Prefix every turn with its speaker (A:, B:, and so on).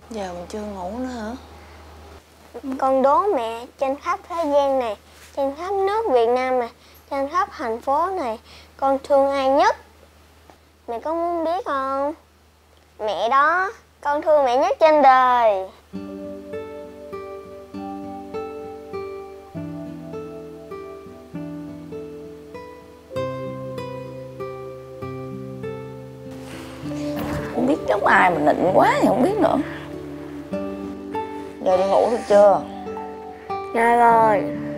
A: Giờ mình chưa ngủ nữa hả?
B: Con đố mẹ, trên khắp thế gian này, trên khắp nước Việt Nam này, trên khắp thành phố này, con thương ai nhất? Mẹ có muốn biết không? Mẹ đó, con thương mẹ nhất trên đời.
A: Không biết giống ai mà nịnh quá thì không biết nữa. Giờ đi ngủ được chưa?
B: Dạ rồi.